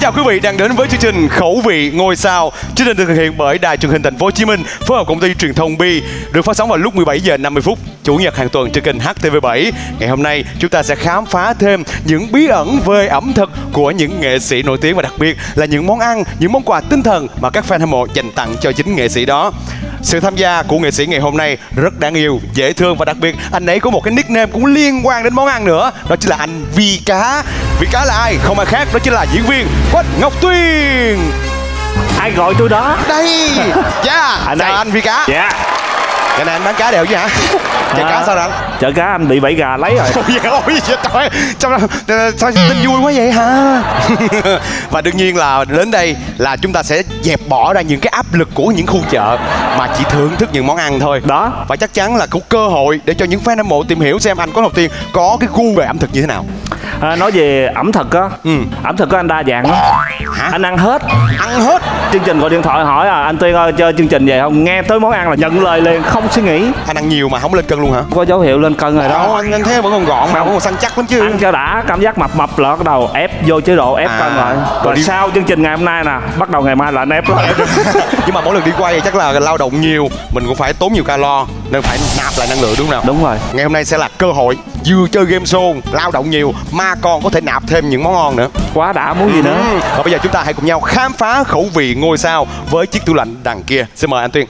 chào quý vị đang đến với chương trình Khẩu vị ngôi sao. Chương trình được thực hiện bởi Đài Truyền hình Thành phố Hồ Chí Minh phối hợp công ty truyền thông Bi, được phát sóng vào lúc 17 giờ 50 phút chủ nhật hàng tuần trên kênh HTV7. Ngày hôm nay chúng ta sẽ khám phá thêm những bí ẩn về ẩm thực của những nghệ sĩ nổi tiếng và đặc biệt là những món ăn, những món quà tinh thần mà các fan hâm mộ dành tặng cho chính nghệ sĩ đó. Sự tham gia của nghệ sĩ ngày hôm nay rất đáng yêu, dễ thương và đặc biệt anh ấy có một cái nickname cũng liên quan đến món ăn nữa, đó chính là anh Vi Cá. Vi Cá là ai? Không ai khác, đó chính là diễn viên Quách Ngọc Tuyên. Ai gọi tôi đó? Đây, dạ, chào anh Vi Cá. Dạ. Cái này anh bán cá đều chứ hả? Chợ cá sao anh? Chợ cá anh bị bẫy gà lấy rồi. Ôi trời, sao tin vui quá vậy hả? Và đương nhiên là đến đây là chúng ta sẽ dẹp bỏ ra những cái áp lực của những khu chợ mà chỉ thưởng thức những món ăn thôi. Đó. Và chắc chắn là có cơ hội để cho những fan hâm mộ tìm hiểu xem anh Quách Ngọc Tuyên có cái gu về ẩm thực như thế nào. Nói về ẩm thực á, ẩm thực của anh đa dạng lắm. Hả? Anh ăn hết. Ăn hết. Chương trình gọi điện thoại hỏi anh Tuyên ơi chơi chương trình về không, nghe tới món ăn là nhận lời liền, không suy nghĩ. Anh ăn nhiều mà không lên cân luôn hả? Có dấu hiệu lên cân rồi đó. Anh thấy vẫn còn gọn mà, vẫn còn săn chắc lắm chứ. Ăn cho đã, cảm giác mập là bắt đầu ép vô chế độ ép cân rồi. Rồi sau chương trình ngày hôm nay nè, bắt đầu ngày mai là anh ép lại. Nhưng mà mỗi lần đi quay thì chắc là lao động nhiều, mình cũng phải tốn nhiều calo nên phải nạp lại năng lượng đúng không nào? Đúng rồi. Ngày hôm nay sẽ là cơ hội vừa chơi game show, lao động nhiều mà còn có thể nạp thêm những món ngon nữa. Quá đã, muốn gì nữa. Và bây giờ chúng ta hãy cùng nhau khám phá khẩu vị ngôi sao với chiếc tủ lạnh đằng kia. Xin mời anh Tuyên.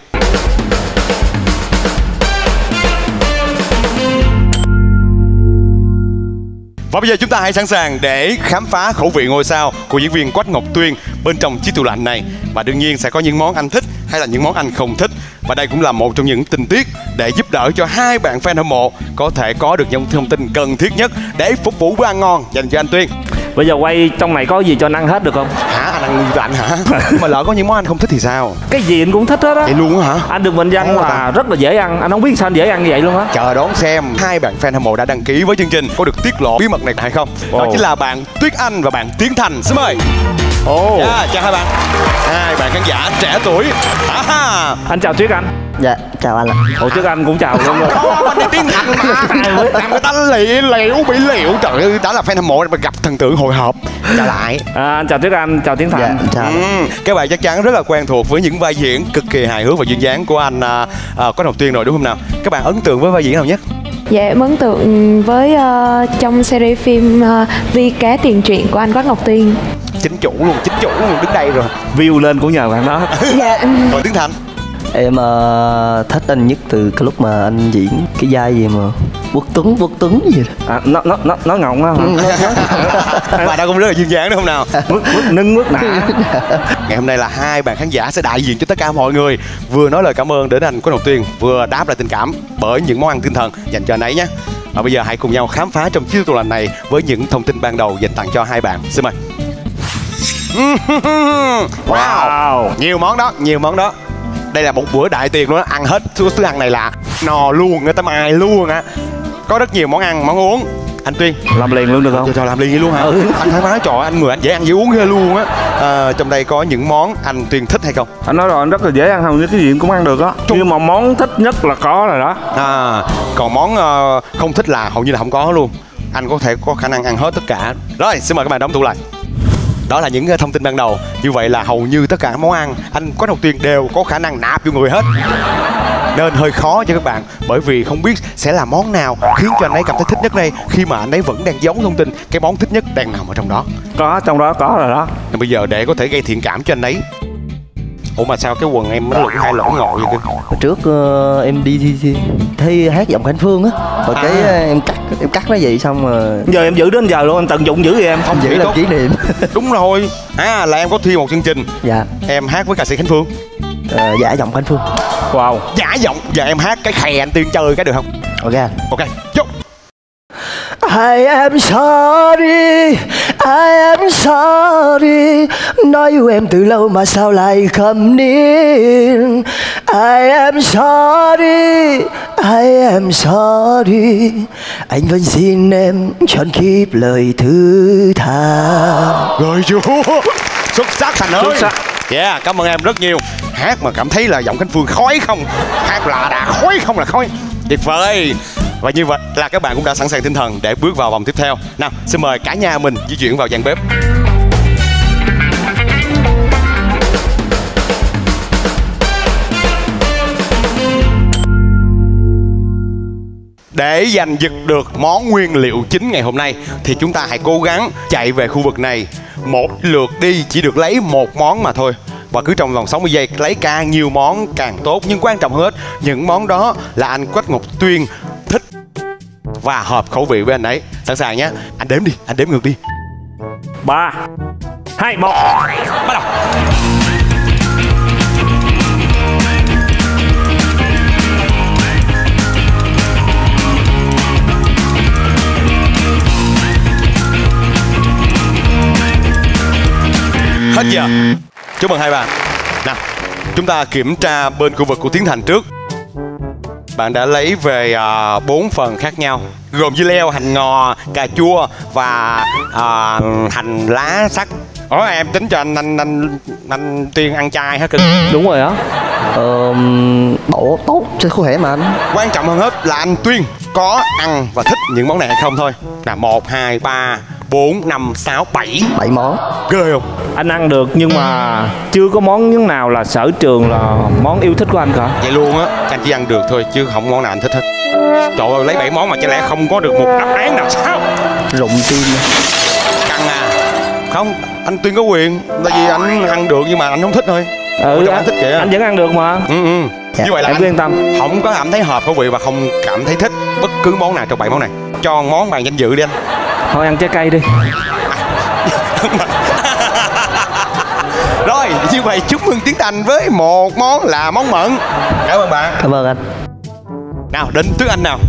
Và bây giờ chúng ta hãy sẵn sàng để khám phá khẩu vị ngôi sao của diễn viên Quách Ngọc Tuyên bên trong chiếc tủ lạnh này. Và đương nhiên sẽ có những món anh thích hay là những món anh không thích. Và đây cũng là một trong những tình tiết để giúp đỡ cho hai bạn fan hâm mộ có thể có được những thông tin cần thiết nhất để phục vụ bữa ăn ngon dành cho anh Tuyên. Bây giờ quay trong này có gì cho anh ăn hết được không? Hả? Anh ăn như lạnh hả? Mà lỡ có những món anh không thích thì sao? Cái gì anh cũng thích hết á. Vậy luôn hả? Anh được mệnh danh là rất là dễ ăn. Anh không biết sao anh dễ ăn như vậy luôn á. Chờ đón xem hai bạn fan hâm mộ đã đăng ký với chương trình có được tiết lộ bí mật này hay không. Đó chính là bạn Tuyết Anh và bạn Tiến Thành. Xin mời. Chào hai bạn. Hai bạn khán giả trẻ tuổi. Anh chào Tuyết Anh. Dạ, chào anh ạ. Ủa Tuyết Anh cũng chào luôn rồi. Anh đi Tiến Thành mà. Làm người ta liễu bị liễu. Trời ơi, đã là fan hâm mộ mà gặp thần tượng hồi hộp. Chào lại. Anh chào Tuyết Anh, chào Tiến Thành. Dạ, chào. Các bạn chắc chắn rất là quen thuộc với những vai diễn cực kỳ hài hước và duyên dáng của anh Quách Ngọc Tuyên rồi đúng không nào? Các bạn ấn tượng với vai diễn nào nhất? Dạ em ấn tượng với trong series phim Vi Cá Tiền Truyện của anh Quách Ngọc Tuyên. Chính chủ luôn đứng đây rồi. View lên của nhờ bạn đó. Dạ. Rồi Tiến Thành. Em thích anh nhất từ cái lúc mà anh diễn cái vai gì mà Quốc Tuấn gì đó. Nó ngọng á. Và đó cũng rất là duyên dáng đúng không nào? Nâng nã. Ngày hôm nay là hai bạn khán giả sẽ đại diện cho tất cả mọi người vừa nói lời cảm ơn đến anh Quách Ngọc Tuyên, vừa đáp lại tình cảm bởi những món ăn tinh thần dành cho anh ấy nhé. Và bây giờ hãy cùng nhau khám phá trong chiếc tủ lạnh này với những thông tin ban đầu dành tặng cho hai bạn. Xin mời. Wow, nhiều món đó. Đây là một bữa đại tiệc luôn đó, ăn hết thứ ăn này là no luôn, người ta mài luôn á. Có rất nhiều món ăn, món uống. Anh Tuyên làm liền luôn được không? Cho làm liền luôn hả? Anh thoải mái, trời anh người anh dễ ăn dễ uống ghê luôn á. Trong đây có những món anh Tuyên thích hay không? Anh nói rồi, anh rất là dễ ăn, hầu như cái gì cũng ăn được á. Nhưng mà món thích nhất là có rồi đó. Còn món không thích là hầu như là không có luôn. Anh có thể có khả năng ăn hết tất cả. Rồi, xin mời các bạn đóng tủ lại. Đó là những thông tin ban đầu. Như vậy là hầu như tất cả các món ăn anh Quách Ngọc Tuyên đều có khả năng nạp vô người hết. Nên hơi khó cho các bạn, bởi vì không biết sẽ là món nào khiến cho anh ấy cảm thấy thích nhất đây, khi mà anh ấy vẫn đang giấu thông tin cái món thích nhất đang nằm ở trong đó. Có, trong đó có rồi đó. Nên bây giờ để có thể gây thiện cảm cho anh ấy. Ủa mà sao cái quần em nó lủng hai lỗ ngồi vậy cơ? Hồi trước em đi thi hát giọng Khánh Phương á, rồi cái em cắt nó vậy xong rồi. Giờ em giữ đến giờ luôn, anh tận dụng giữ vậy em. Không giữ làm kỷ niệm. Đúng rồi. Là em có thi một chương trình. Dạ. Em hát với ca sĩ Khánh Phương. Giả giọng Khánh Phương. Wow. Giả giọng. Giờ em hát cái khè anh Tuyên chơi cái được không? Ok. Ok. Vô. I am sorry, nói yêu em từ lâu mà sao lại khâm nín. I am sorry, anh vẫn xin em trọn kiếp lời thứ tha. Rồi chú. Xuất sắc Thành ơi. Xuất sắc. Yeah, cảm ơn em rất nhiều. Hát mà cảm thấy là giọng Khánh Phương khói không, hát là đã khói không là khói. Tuyệt vời. Và như vậy là các bạn cũng đã sẵn sàng tinh thần để bước vào vòng tiếp theo. Nào, xin mời cả nhà mình di chuyển vào gian bếp. Để giành giật được món nguyên liệu chính ngày hôm nay thì chúng ta hãy cố gắng chạy về khu vực này. Một lượt đi chỉ được lấy một món mà thôi. Và cứ trong vòng 60 giây lấy càng nhiều món càng tốt. Nhưng quan trọng hết, những món đó là anh Quách Ngọc Tuyên thích và hợp khẩu vị với anh ấy. Sẵn sàng nhé. Anh đếm đi, anh đếm ngược đi. 3, 2, 1. Bắt đầu. Hết giờ. Chúc mừng hai bạn. Nào, chúng ta kiểm tra bên khu vực của Tiến Thành trước. Bạn đã lấy về 4 phần khác nhau, gồm dưa leo, hành ngò, cà chua và hành lá sắc. Em tính cho anh Tuyên ăn chay hả cưng? Đúng rồi á. Bổ tốt cho sức khỏe mà anh. Quan trọng hơn hết là anh Tuyên có ăn và thích những món này hay không thôi. Nào, 1, 2, 3, 4, 5, 6, 7 món. Ghê không? Anh ăn được nhưng mà chưa có món nào là sở trường là món yêu thích của anh cả. Vậy luôn á, anh chỉ ăn được thôi chứ không món nào anh thích hết. Trời ơi, lấy 7 món mà chẳng lẽ không có được một đáp án nào sao? Rụng tim. Căng à. Không, anh Tuyên có quyền. Tại vì anh ăn được nhưng mà anh không thích thôi. Anh thích kìa. Anh vẫn ăn được mà. Dạ, như vậy là em anh yên tâm. không có cảm thấy hợp khẩu vị và không cảm thấy thích bất cứ món nào trong 7 món này. Cho món bàn danh dự đi anh. Thôi ăn trái cây đi. Rồi, như vậy chúc mừng Tiến Thành với một món là món mận. Cảm ơn bạn. Cảm ơn anh. Nào, đến Tuấn Anh nào.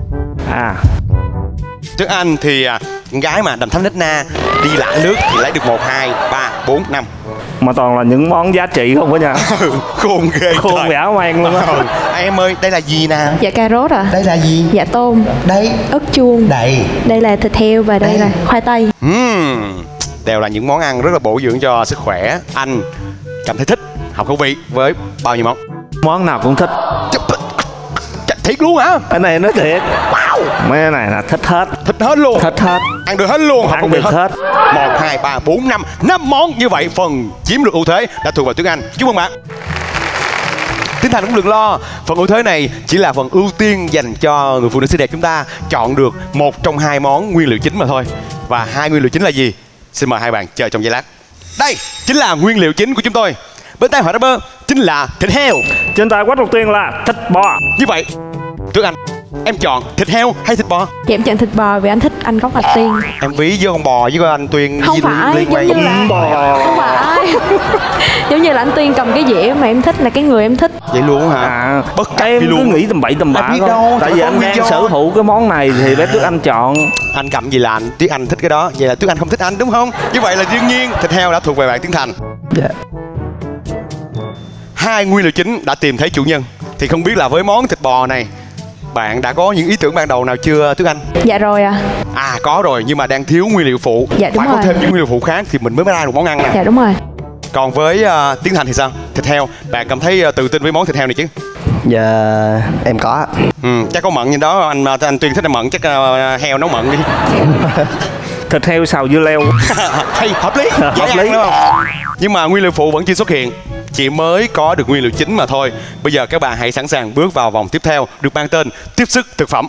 Tuấn Anh thì con gái mà đầm thắm nết na, đi lạ nước thì lấy được 1, 2, 3, 4, 5. Mà toàn là những món giá trị không có nha. Khôn ghê. Khôn vẻ ngoan luôn á. Em ơi, đây là gì nè? Dạ cà rốt ạ. Đây là gì? Dạ tôm. Đây. Ớt chuông. Đây. Đây là thịt heo và đây là khoai tây. Đều là những món ăn rất là bổ dưỡng cho sức khỏe. Anh cảm thấy thích, hợp khẩu vị với bao nhiêu món? Món nào cũng thích. Thiệt luôn hả? Cái này nói thiệt. Wow. Mấy này là thích hết. Thích hết luôn. Thích hết. Ăn được hết luôn. Ăn được hết. 1, 2, 3, 4, 5 5 món. Như vậy phần chiếm được ưu thế đã thuộc vào Tuấn Anh. Chúc mừng bạn. Tiến Thành cũng đừng lo, phần ưu thế này chỉ là phần ưu tiên dành cho người phụ nữ xinh đẹp chúng ta chọn được một trong 2 món nguyên liệu chính mà thôi. Và 2 nguyên liệu chính là gì? Xin mời hai bạn chờ trong giây lát. Đây chính là nguyên liệu chính của chúng tôi. Bên tay họ rapper chính là thịt heo. Trên tay Quách Ngọc Tuyên là thịt bò. Như vậy Tuấn Anh, em chọn thịt heo hay thịt bò? Dạ em chọn thịt bò vì anh thích anh Quách Ngọc Tuyên. Em ví với con bò với con anh Tuyên không phải liên quan giống như là bò. không phải giống như là anh Tuyên cầm cái dĩa mà em thích là cái người em thích. Vậy luôn hả? Bất chấp em luôn. cứ nghĩ tầm bậy tầm bạ biết thôi. đâu, Tại vì anh đang sở hữu cái món này thì bé Tuấn Anh chọn. Anh cầm gì là anh Tuấn Anh thích cái đó, vậy là Tuấn Anh không thích anh đúng không? Như vậy là đương nhiên thịt heo đã thuộc về bạn Tiến Thành. Dạ. 2 nguyên liệu chính đã tìm thấy chủ nhân. Thì không biết là với món thịt bò này bạn đã có những ý tưởng ban đầu nào chưa Tuấn Anh? Dạ rồi ạ. Có rồi, nhưng mà đang thiếu nguyên liệu phụ. Dạ đúng phải rồi. có thêm những nguyên liệu phụ khác thì mình mới ra được món ăn này. Dạ đúng rồi. Còn với Tiến Thành thì sao? Thịt heo, bạn cảm thấy tự tin với món thịt heo này chứ? Dạ em có. Chắc có mận như đó, anh Tuyên thích ăn mận, chắc heo nấu mận đi. Thịt heo xào dưa leo. Hay, hợp lý, dễ ăn đúng không? Nhưng mà nguyên liệu phụ vẫn chưa xuất hiện, chỉ mới có được nguyên liệu chính mà thôi. Bây giờ các bạn hãy sẵn sàng bước vào vòng tiếp theo được mang tên tiếp sức thực phẩm.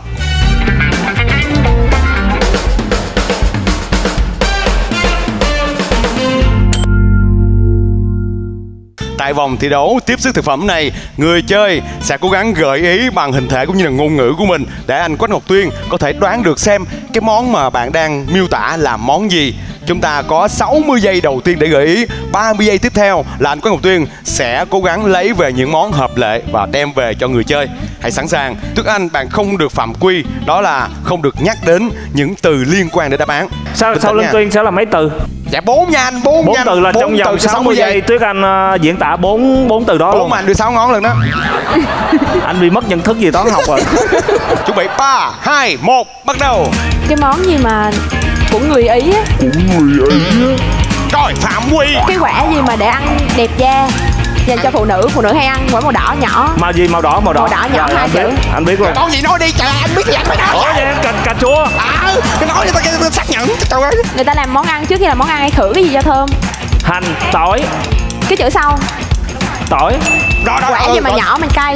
Tại vòng thi đấu tiếp sức thực phẩm này, người chơi sẽ cố gắng gợi ý bằng hình thể cũng như là ngôn ngữ của mình để anh Quách Ngọc Tuyên có thể đoán được xem cái món mà bạn đang miêu tả là món gì. Chúng ta có 60 giây đầu tiên để gợi ý, 30 giây tiếp theo là anh Quách Ngọc Tuyên sẽ cố gắng lấy về những món hợp lệ và đem về cho người chơi. Hãy sẵn sàng. Tuấn Anh, bạn không được phạm quy, đó là không được nhắc đến những từ liên quan đến đáp án. Sau Linh Tuyên sẽ là mấy từ? Dạ 4 nha anh, 4 từ là trong vòng 60 giây. Tuyết Anh diễn tả 4 từ đó 4 luôn. mà anh đưa 6 ngón lần đó. Anh bị mất nhận thức gì toán học rồi. Chuẩn bị 3, 2, 1, bắt đầu. Cái món gì mà của người Ý á. Rồi, phạm quy. Cái quả gì mà để ăn đẹp da dành cho phụ nữ hay ăn, quả màu đỏ nhỏ. Màu gì? Màu đỏ Màu đỏ nhỏ, Rồi, 2 chữ. Anh biết luôn. Món gì nói đi, trời ơi, anh biết gì anh phải nói. Ủa vậy cà chua. Cái nói cho tao xác nhận, trời ơi. Người ta làm món ăn trước khi làm món ăn hay khử cái gì cho thơm. Hành, tỏi. Cái chữ sau. Tỏi. Quả gì mà nhỏ mà cay.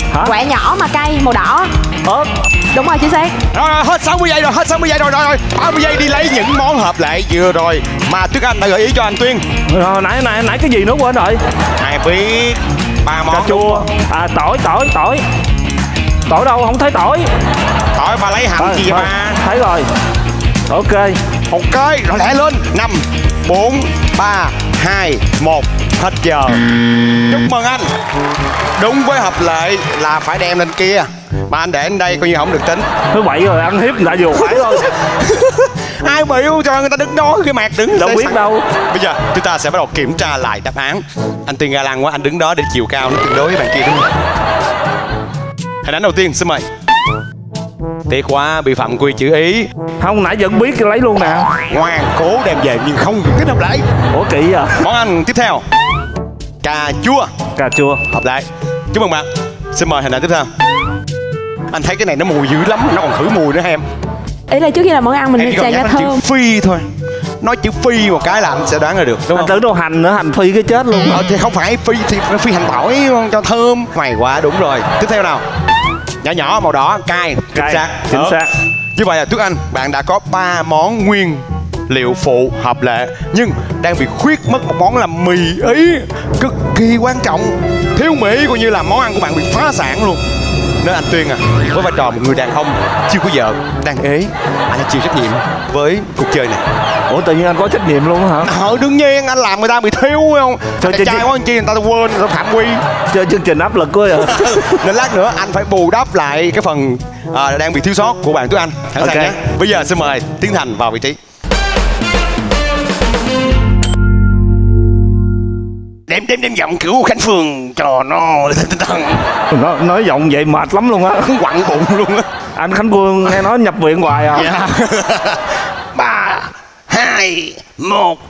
Hả? Quả nhỏ mà cay, màu đỏ. ớt. Đúng rồi, chính xác. Rồi, hết 60 giây rồi, hết 60 giây rồi, 30 giây đi lấy những món hợp lệ vừa rồi mà Tuyết Anh đã gợi ý cho anh Tuyên. Rồi nãy cái gì nữa quên rồi. Ai biết 3 món. Cà chua. À tỏi. Tỏi đâu không thấy tỏi. Tỏi bà lấy hạnh gì thôi, mà. thấy rồi. Ok. Rồi lẹ lên. 5 4 3 2 1 hết giờ. Chúc mừng anh. Đúng với hợp lệ là phải đem lên kia, mà anh để lên đây coi như không được tính. Thứ bảy rồi, ăn hiếp người ta vừa phải thôi. Ai biểu cho người ta đứng đó cái mặt đứng Đâu biết đâu. Bây giờ chúng ta sẽ bắt đầu kiểm tra lại đáp án. Anh Tuyên ga lăng quá, anh đứng đó để chiều cao nó tương đối với bạn kia đúng không? Hình ảnh đầu tiên xin mời. Tiếc quá, bị phạm quy chữ ý. Không, nãy vẫn biết lấy luôn nè. Ngoan cố đem về nhưng không được tính hợp lệ. Ủa kỹ à. Món ăn tiếp theo, cà chua. Cà chua hợp lệ. Chúc mừng bạn. Xin mời hình ảnh tiếp theo. Anh thấy cái này nó mùi dữ lắm, nó còn khử mùi nữa em. Ý là trước khi làm món ăn mình Em chỉ phải cần chà nhắc cho chữ thơm. phi thôi, nói chữ phi một cái là anh sẽ đoán ra được đúng anh không? tưởng đâu hành nữa, hành phi cái chết luôn. Thì không phải phi thì phi hành tỏi cho thơm. Mày quá đúng rồi. Tiếp theo nào. Nhỏ nhỏ màu đỏ, cay. Chính xác. Như vậy là Tuyết Anh, bạn đã có 3 món nguyên liệu phụ hợp lệ, nhưng đang bị khuyết mất một món là mì Ý, cực kỳ quan trọng. Thiếu mì coi như là món ăn của bạn bị phá sản luôn. Nên anh Tuyên với vai trò một người đàn ông chưa có vợ, đang ế, anh chịu trách nhiệm với cuộc chơi này. Ủa tự nhiên anh có trách nhiệm luôn hả? Đương nhiên, anh làm người ta bị thiếu không? Trời trai quá anh chi người ta quên, người ta phạm quy. Chơi chương trình áp lực quá à. Nên lát nữa anh phải bù đắp lại cái phần đang bị thiếu sót của bạn Tuyết Anh. Sẵn sàng nhé. Bây giờ xin mời Tiến Thành vào vị trí. Đem giọng kiểu Khánh Phương cho nó nói giọng vậy mệt lắm luôn á. quặn bụng luôn á. Anh Khánh Phương nghe nói nhập viện hoài à. Dạ. 3 2 1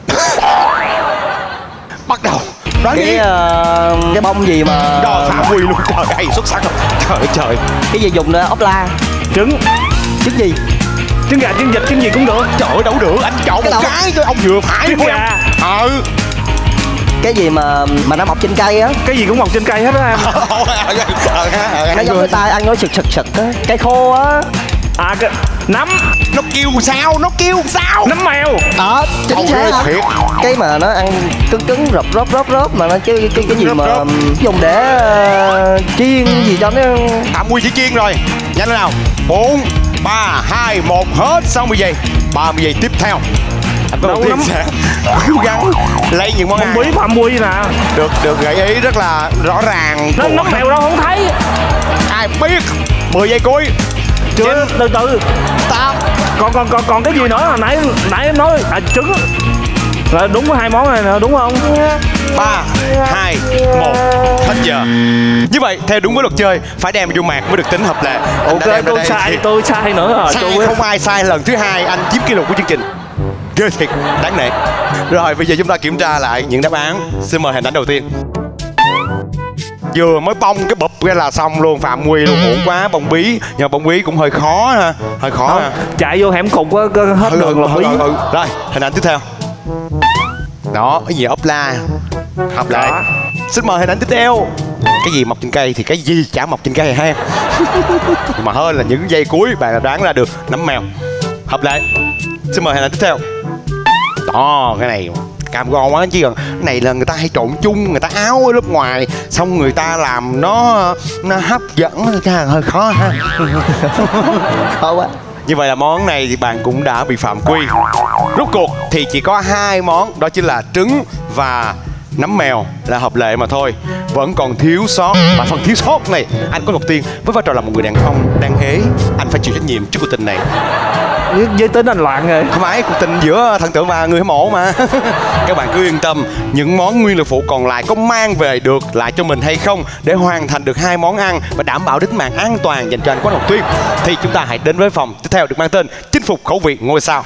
bắt đầu. Đoán cái bông gì mà đo phạm quy luôn. Trời ơi xuất sắc rồi. Trời ơi trời. cái gì dùng ốp la Trứng gì trứng gà, trứng vịt, trứng gì cũng được. Trời ơi đâu được, anh chọn một cái thôi, ông vừa phải. Trứng gà. cái gì mà nó mọc trên cây á. Cái gì cũng mọc trên cây hết á em. Nó giống cái tay ăn nó sực á, cây khô á. À cái nấm. Nó kêu sao? Nấm mèo. Chính xác. Cái mà nó ăn cứng rộp mà nó cái gì mà dùng để chiên gì cho nó. Phạm quy chỉ chiên rồi. Nhanh lên nào. 4 3 2 1 hết 60 giây. 30 giây tiếp theo. Anh có đầu tiên sẽ cố gắng lấy những món ăn. Bí phạm quy nè. Được gợi ý rất là rõ ràng. Nấm mèo đâu không thấy. Ai biết. 10 giây cuối. Chưa, từ từ. Còn cái gì nữa? Nãy nói trứng. Là đúng với 2 món này nè, đúng không? 3 2 1 hết giờ. Như vậy theo đúng với luật chơi phải đem vô mạc mới được tính hợp lệ. Ok, tôi sai nữa rồi. Sai không ai sai lần thứ 2 anh chiếm kỷ lục của chương trình. Ghê thiệt, đáng nể. Rồi bây giờ chúng ta kiểm tra lại những đáp án. Xin mời hình ảnh đầu tiên. Vừa mới bông cái bụp ra là xong luôn, phạm quy luôn, uổng quá. Bông bí, nhưng bông bí cũng hơi khó ha, hơi khó ha. Chạy vô hẻm cục á, hết đường là bí. Rồi hình ảnh tiếp theo. Đó, cái gì ốp la hợp lệ. Xin mời hình ảnh tiếp theo. Cái gì mọc trên cây thì cái gì chả mọc trên cây ha em. Mà hơn là những giây cuối bạn đoán ra được nấm mèo hợp lệ. Xin mời hình ảnh tiếp theo. Đó, cái này cam go quá chứ còn. Cái này là người ta hay trộn chung, người ta áo ở lớp ngoài xong người ta làm nó hấp dẫn, hơi khó ha. Khó quá. Như vậy là món này thì bạn cũng đã bị phạm quy. Rốt cuộc thì chỉ có 2 món, đó chính là trứng và nấm mèo là hợp lệ mà thôi. Vẫn còn thiếu sót. Và phần thiếu sót này anh có Ngọc Tiên với vai trò là một người đàn ông đang ế, anh phải chịu trách nhiệm trước cuộc tình này. Giới tính anh loạn rồi. Không phải, cuộc tình giữa thần tượng và người hâm mộ mà. Các bạn cứ yên tâm, những món nguyên liệu phụ còn lại có mang về được lại cho mình hay không để hoàn thành được 2 món ăn và đảm bảo tính mạng an toàn dành cho anh Quách Ngọc Tuyên, thì chúng ta hãy đến với phòng tiếp theo được mang tên chinh phục khẩu vị ngôi sao.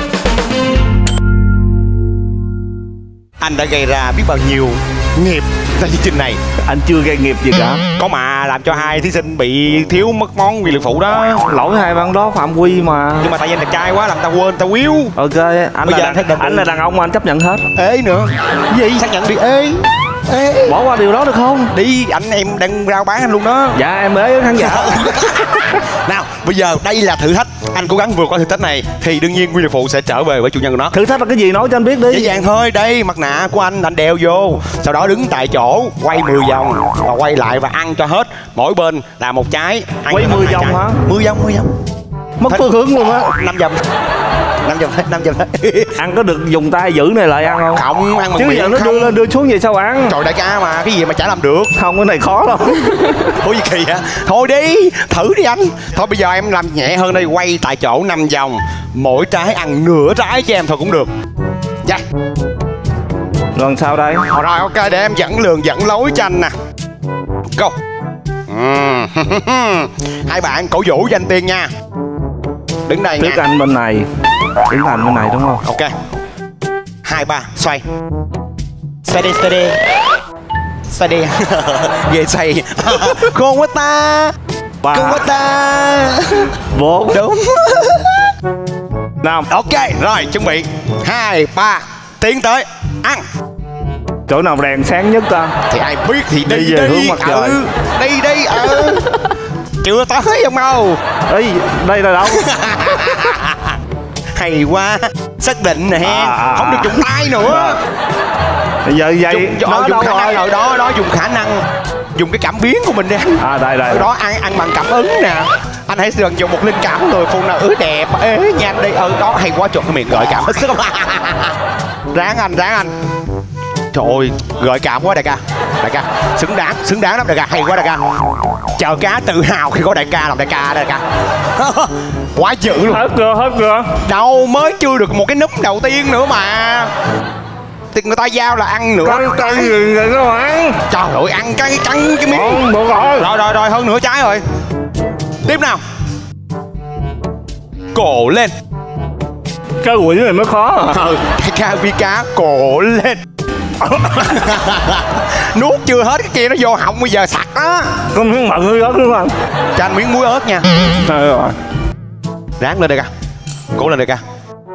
Anh đã gây ra biết bao nhiêu nghiệp tại chương trình này. Anh chưa gây nghiệp gì cả. Có mà làm cho hai thí sinh bị thiếu mất món nguyên liệu phụ đó. Lỗi hai bạn đó phạm quy mà. Nhưng mà tại vì anh đẹp trai quá làm ta quên ta quýu. Ok, anh là đàn ông mà anh chấp nhận hết. Ê nữa. Gì? Xác nhận đi. Ê. Bỏ qua điều đó được không? Đi, anh em đang rao bán anh luôn đó. Dạ em ế với khán giả. Nào, bây giờ đây là thử thách. Anh cố gắng vượt qua thử thách này thì đương nhiên nguyên liệu phụ sẽ trở về với chủ nhân của nó. Thử thách là cái gì nói cho anh biết đi. Dễ dàng thôi, đây mặt nạ của anh đeo vô. Sau đó đứng tại chỗ, quay 10 vòng và quay lại và ăn cho hết. Mỗi bên là một trái. Quay 10 vòng hả? 10 vòng. Mất phương hướng luôn á. 5 vòng. 5 vòng thôi. Ăn có được dùng tay giữ này lại ăn không? Không, ăn bằng chứ miệng. giờ nó đưa lên đưa xuống vậy sao ăn? Trời đại ca mà, cái gì mà chả làm được. Không, cái này khó lắm. Ủa gì kỳ hả? Thôi đi, thử đi anh. Thôi bây giờ em làm nhẹ hơn đây, quay tại chỗ 5 vòng. Mỗi trái ăn nửa trái cho em thôi cũng được. Dạ. Lần sau đây. Rồi ok, để em dẫn lường dẫn lối cho anh nè. Go. Hai bạn cổ vũ cho anh Tiên nha. Đứng đây nha. Trước anh bên này. Đứng thành bên này đúng không? Ok. 2, 3, xoay. Xoay đi. Về xoay. Khôn quá ta. Khôn quá ta. 4. Đúng. 5. Ok, rồi chuẩn bị. 2, 3, tiến tới. Ăn. Chỗ nào đèn sáng nhất ta? Thì ai biết thì đi về hướng mặt trời. Đi. Chưa tới không đâu. Đây là đâu? Hay quá. Xác định nè. Không được dùng tay nữa. Bây giờ vậy dùng khả năng rồi đó, dùng khả năng, dùng cái cảm biến của mình đi anh. Đây đó, ăn bằng cảm ứng nè. Anh hãy dần dùng một linh cảm người phụ nữ đẹp ế nhanh đi. Đó hay quá, trộn cái miệng gợi cảm hết sức. Ráng anh. Trời ơi, gợi cảm quá đại ca. Xứng đáng lắm đại ca, hay quá đại ca. Chờ cá tự hào khi có đại ca làm đại ca. Quá dữ luôn. Hết chưa? Đâu, mới chưa được một cái núp đầu tiên nữa mà. Thì người ta giao là ăn nữa. Căng gì vậy các bạn? Trời ơi, ăn căng cái miếng. Được rồi. Rồi, hơn nửa trái rồi. Tiếp nào. Cổ lên. Cái quỷ này mới khó. Ca vi cá cổ lên. Nuốt chưa hết cái kia nó vô họng bây giờ sặc đó. Có miếng mặn hơi ớt đúng không? Cho anh miếng muối ớt nha. Rồi. Ráng lên đây ca. Cố lên đây ca.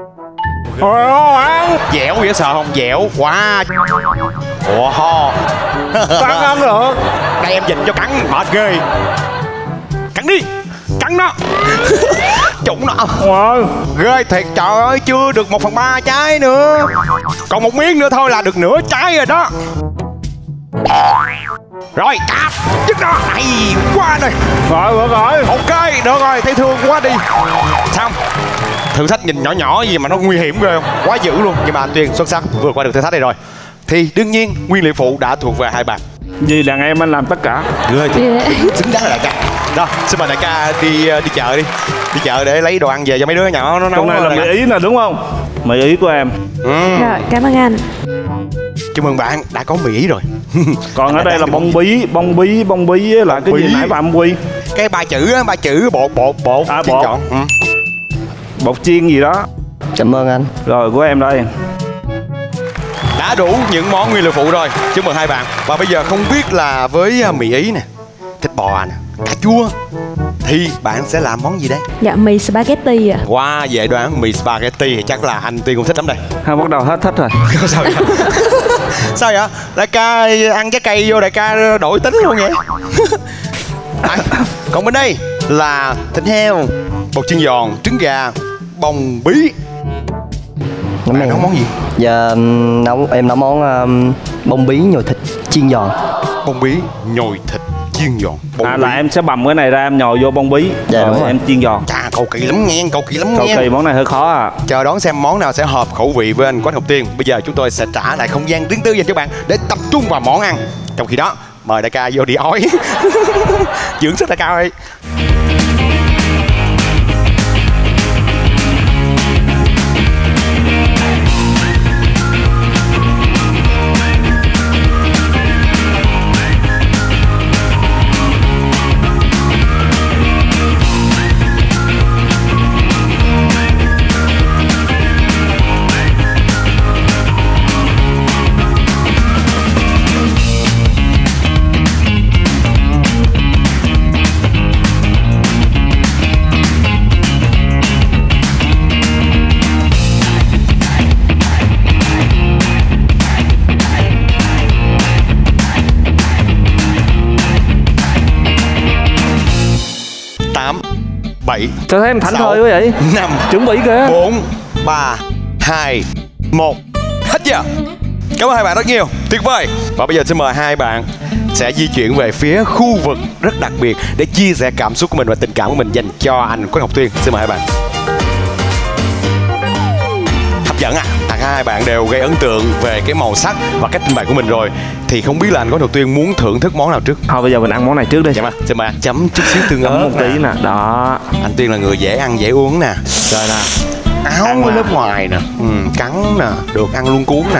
Ăn. Dẻo vậy sợ không? Dẻo quá. Ồ. Cắn ăn được. Đây em dình cho cắn mệt ghê. Cắn đi. Cắn nó. Trụng nó. Ghê thiệt, trời ơi, chưa được 1/3 trái nữa. Còn một miếng nữa thôi là được nửa trái rồi đó. Rồi, cạp. Dứt nó. Này, qua đây. Rồi. Ok, được rồi, thấy thương quá đi. Xong. Thử thách nhìn nhỏ gì mà nó nguy hiểm ghê không? Quá dữ luôn. Nhưng mà anh Tuyên xuất sắc vượt qua được thử thách này rồi. Thì đương nhiên nguyên liệu phụ đã thuộc về hai bạn. Vì đàn em anh làm tất cả. Ghê xứng đáng là đại ca. Đó, xin mời đại ca đi chợ đi. Đi chợ để lấy đồ ăn về cho mấy đứa nhỏ nó nấu. Trong này là mì ý nè đúng không? Mì ý của em. Rồi, cảm ơn anh. Chúc mừng bạn đã có mì ý rồi. Còn ở đây là bông bí với lại cái gì nãy bà âm quy. Cái ba chữ bột. Bột. Chọn. Bột chiên gì đó. Cảm ơn anh. Rồi của em đây. Đã đủ những món nguyên liệu phụ rồi. Chúc mừng hai bạn. Và bây giờ không biết là với mì ý nè, thịt bò nè, cà chua thì bạn sẽ làm món gì đây? Dạ, mì spaghetti ạ. Wow, dễ đoán. Mì spaghetti thì chắc là anh Tiên cũng thích lắm đây. Bắt đầu hết thích rồi. Sao vậy? Sao vậy? Đại ca ăn trái cây vô đại ca đổi tính luôn vậy? Còn bên đây là thịt heo, bột chiên giòn, trứng gà, bông bí. Bạn nấu món gì? Dạ em nấu món bông bí nhồi thịt chiên giòn. Bông bí nhồi thịt chiên giòn. Là em sẽ bầm cái này ra em nhồi vô bông bí. Dạ đúng rồi. Em chiên giòn. Chà, cầu kỳ lắm nghe. Cầu kỳ, món này hơi khó à. Chờ đón xem món nào sẽ hợp khẩu vị với anh Quách Ngọc Tiên. Bây giờ chúng tôi sẽ trả lại không gian riêng tư dành cho bạn để tập trung vào món ăn. Trong khi đó mời đại ca vô đi ói. Dưỡng sức đại ca ơi. 7. Tôi thấy em thảnh thơi quá vậy. 5, Chuẩn bị kìa. 4, 3, 2, 1. Hết giờ. Cảm ơn hai bạn rất nhiều. Tuyệt vời. Và bây giờ xin mời hai bạn sẽ di chuyển về phía khu vực rất đặc biệt để chia sẻ cảm xúc của mình và tình cảm của mình dành cho anh Quách Ngọc Tuyên. Xin mời hai bạn. Hấp dẫn à? Hai bạn đều gây ấn tượng về cái màu sắc và cách trình bày của mình rồi. Thì không biết là anh Quách Ngọc Tuyên muốn thưởng thức món nào trước? Thôi bây giờ mình ăn món này trước đi. Dạ mà, xin mời anh chấm chút xíu tương ớt một tí nè. Đó. Anh Tuyên là người dễ ăn dễ uống nè. Rồi nè. Áo ở lớp ngoài nè, cắn nè, được ăn luôn cuốn nè.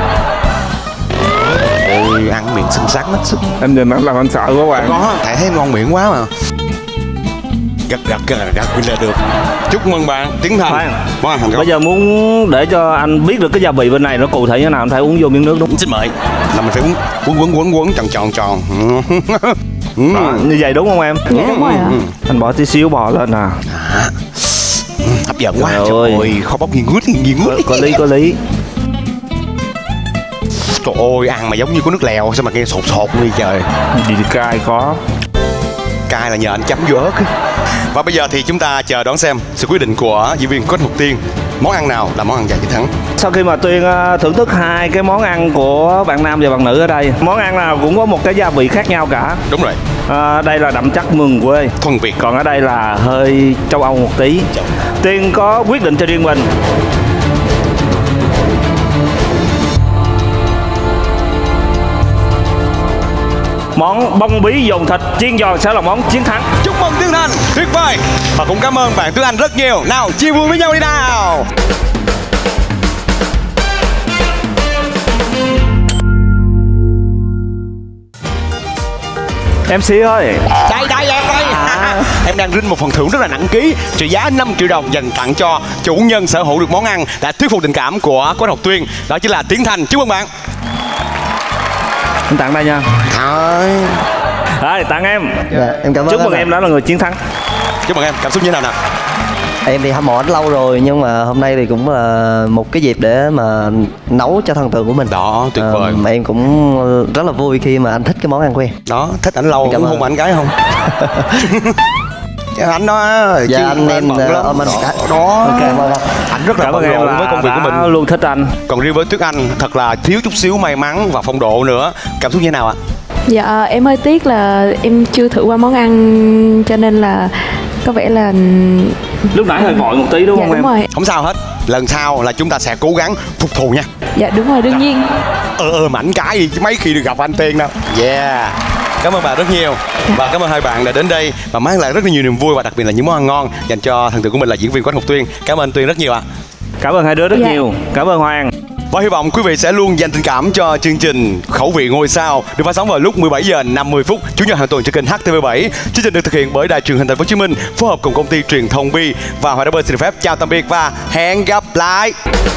Ôi, ăn miệng xinh xắn hết sức. Em nhìn nó làm anh sợ quá bạn. Có, tại thấy ngon miệng quá mà. Gật là được. Chúc mừng bạn Tiến Thành. Món ăn thành công. Bây giờ muốn để cho anh biết được cái gia vị bên này nó cụ thể như thế nào, anh phải uống vô miếng nước đúng không? Xin mời. Là mình phải uống quấn tròn. Đó, như vậy đúng không em? Dạ đúng rồi ạ. Anh bỏ tí xíu bò lên nè. Hấp dẫn quá. Trời ơi, kho bóc nghi ngút. Có lý. Trời ơi, ăn mà giống như có nước lèo, sao mà nghe sột đi trời. Gì thì cay có. Cay là nhờ anh chấm vô ớt. Và bây giờ thì chúng ta chờ đón xem sự quyết định của diễn viên Quách Ngọc Tuyên. Món ăn nào là món ăn giành chiến thắng? Sau khi mà Tuyên thưởng thức hai cái món ăn của bạn nam và bạn nữ ở đây, món ăn nào cũng có một cái gia vị khác nhau cả. Đúng rồi. Đây là đậm chất mừng quê, thuần Việt. còn ở đây là hơi châu Âu một tí. Tuyên có quyết định cho riêng mình. Món bông bí dồn thịt chiên giòn sẽ là món chiến thắng. Chúc mừng Tiến Thành, tuyệt vời. Và cũng cảm ơn bạn Tuấn Anh rất nhiều. Nào, chia vui với nhau đi nào. MC ơi. Đây em ơi. Em đang rinh một phần thưởng rất là nặng ký, trị giá 5 triệu đồng dành tặng cho chủ nhân sở hữu được món ăn đã thuyết phục tình cảm của Quách Ngọc Tuyên. Đó chính là Tiến Thành. Chúc mừng bạn. Anh tặng đây nha. Rồi, tặng em. Dạ, em cảm ơn. Chúc mừng em đã là người chiến thắng. Chúc mừng em. Cảm xúc như thế nào nào? Em thì hâm mộ anh lâu rồi, nhưng mà hôm nay thì cũng là một cái dịp để mà nấu cho thần tượng của mình. Đó, tuyệt vời. Mà em cũng rất là vui khi mà anh thích cái món ăn của em. Đó, thích ảnh lâu, cũng hôn anh gái không? Anh đó. Dạ, anh em ôm anh cái. Đó. Ok, anh rất là bận rộn với công việc của mình. Luôn thích anh. Còn riêng với Tuyết Anh, thật là thiếu chút xíu may mắn và phong độ nữa. Cảm xúc như thế nào ạ? Dạ em hơi tiếc là em chưa thử qua món ăn, cho nên là có vẻ là lúc nãy hơi vội một tí đúng không đúng em? Rồi. Không sao hết, lần sau là chúng ta sẽ cố gắng phục thù nha. Dạ đúng rồi, đương nhiên. Mảnh cái gì chứ mấy khi được gặp anh Tiên đâu. Yeah. Cảm ơn bạn rất nhiều. Và cảm ơn hai bạn đã đến đây và mang lại rất là nhiều niềm vui và đặc biệt là những món ăn ngon dành cho thần tượng của mình là diễn viên Quách Ngọc Tuyên. Cảm ơn Tuyên rất nhiều ạ. Cảm ơn hai đứa rất nhiều. Cảm ơn Hoàng. Và hy vọng quý vị sẽ luôn dành tình cảm cho chương trình Khẩu vị ngôi sao được phát sóng vào lúc 17 giờ 50 phút chủ nhật hàng tuần trên kênh HTV7. Chương trình được thực hiện bởi Đài Truyền hình Thành phố Hồ Chí Minh phối hợp cùng công ty truyền thông Bi và Hòa Đá Bơ xin phép chào tạm biệt và hẹn gặp lại.